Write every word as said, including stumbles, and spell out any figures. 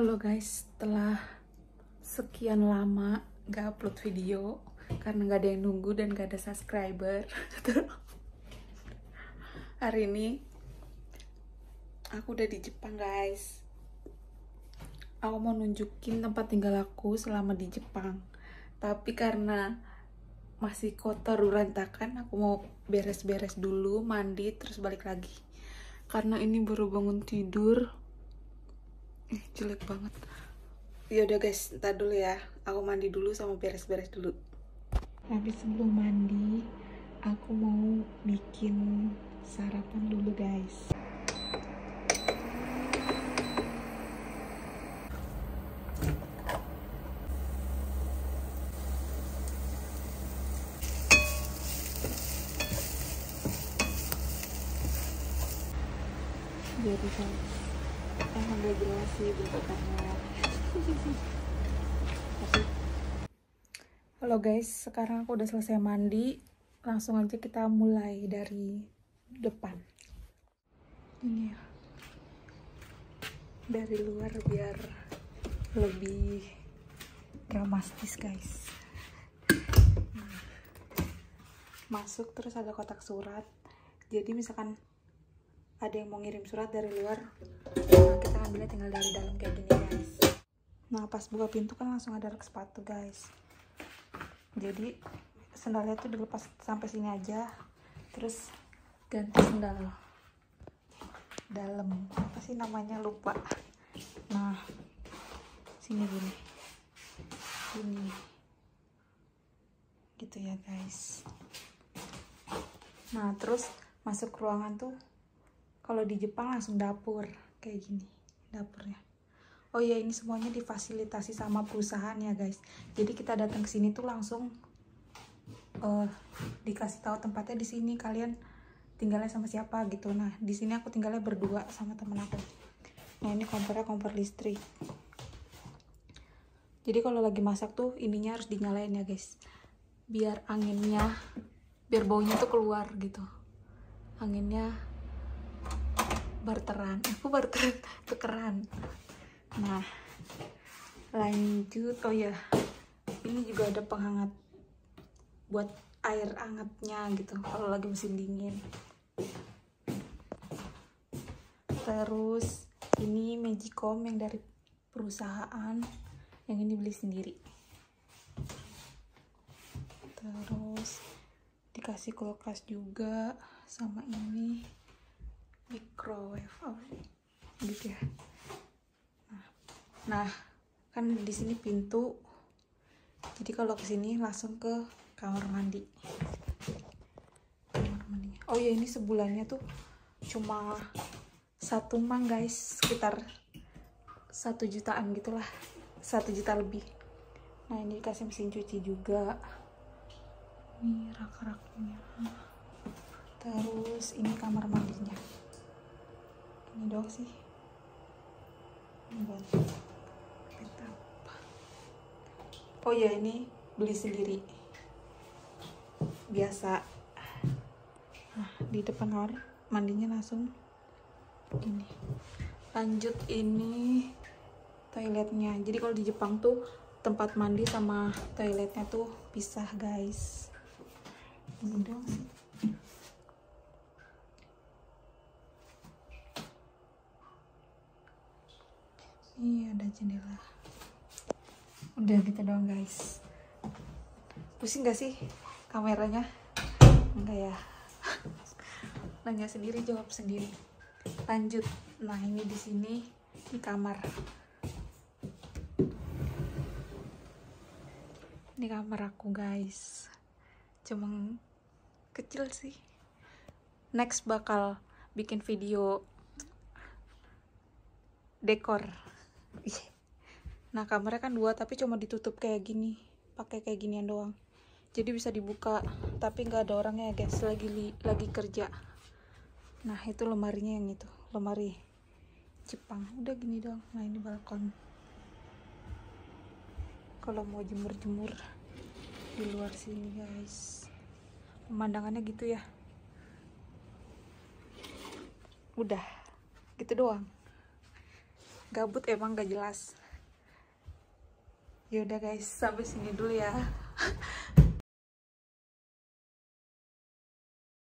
Halo guys, setelah sekian lama gak upload video karena gak ada yang nunggu dan gak ada subscriber. Hari ini aku udah di Jepang guys. Aku mau nunjukin tempat tinggal aku selama di Jepang, tapi karena masih kotor berantakan, aku mau beres-beres dulu, mandi, terus balik lagi. Karena ini baru bangun tidur. Eh, jelek banget. Yaudah guys, ntar dulu ya. Aku mandi dulu sama beres-beres dulu. Tapi sebelum mandi, aku mau bikin sarapan dulu guys. Jadi guys, emang gak jelas sih bentukannya. Halo guys, sekarang aku udah selesai mandi. Langsung aja kita mulai dari depan. Ini ya, dari luar biar lebih dramatis guys. Masuk terus ada kotak surat. Jadi misalkan ada yang mau ngirim surat dari luar, nah kita ambilnya tinggal dari dalam kayak gini guys. Nah pas buka pintu kan langsung ada rak sepatu guys. Jadi sendalnya tuh dilepas sampai sini aja, terus ganti sendal dalam, apa sih namanya, lupa. Nah sini gini gini gitu ya guys. Nah terus masuk ruangan tuh, kalau di Jepang langsung dapur kayak gini dapurnya. Oh ya, ini semuanya difasilitasi sama perusahaan ya guys. Jadi kita datang ke sini tuh langsung uh, dikasih tahu tempatnya di sini, kalian tinggalnya sama siapa gitu. Nah di sini aku tinggalnya berdua sama temen aku. Nah ini kompornya kompor listrik. Jadi kalau lagi masak tuh ininya harus dinyalain ya guys, biar anginnya, biar baunya tuh keluar gitu. Anginnya barteran, aku barteran, tukeran. Nah lanjut, oh ya, ini juga ada penghangat buat air hangatnya gitu kalau lagi musim dingin. Terus ini Magicom yang dari perusahaan, yang ini beli sendiri. Terus dikasih kulkas juga, sama ini microwave, oh, gitu ya. Nah, nah kan di sini pintu, jadi kalau kesini langsung ke kamar mandi. Kamar mandinya. Oh ya, ini sebulannya tuh cuma satu mang guys, sekitar satu jutaan gitulah, satu juta lebih. Nah ini dikasih mesin cuci juga. Ini rak-raknya. Terus ini kamar mandinya. Ini doang sih. Ini buat apa? Oh ya, ini beli sendiri. Biasa. Nah, di depan kamar mandinya langsung ini. Lanjut, ini toiletnya. Jadi kalau di Jepang tuh tempat mandi sama toiletnya tuh pisah guys. Ini doang sih. Iya, ada jendela. Udah gitu doang guys. Pusing gak sih kameranya? Enggak ya. Nanya sendiri jawab sendiri. Lanjut. Nah ini di sini di kamar. Ini kamar aku guys. Cuma kecil sih. Next bakal bikin video dekor. Nah kamarnya kan dua tapi cuma ditutup kayak gini, pakai kayak ginian doang. Jadi bisa dibuka tapi nggak ada orangnya ya guys, lagi li, lagi kerja. Nah itu lemarinya yang itu, lemari Jepang. Udah gini doang. Nah ini balkon. Kalau mau jemur-jemur di luar sini guys, pemandangannya gitu ya. Udah gitu doang. Gabut emang gak jelas. Ya udah guys, sampai sini dulu ya.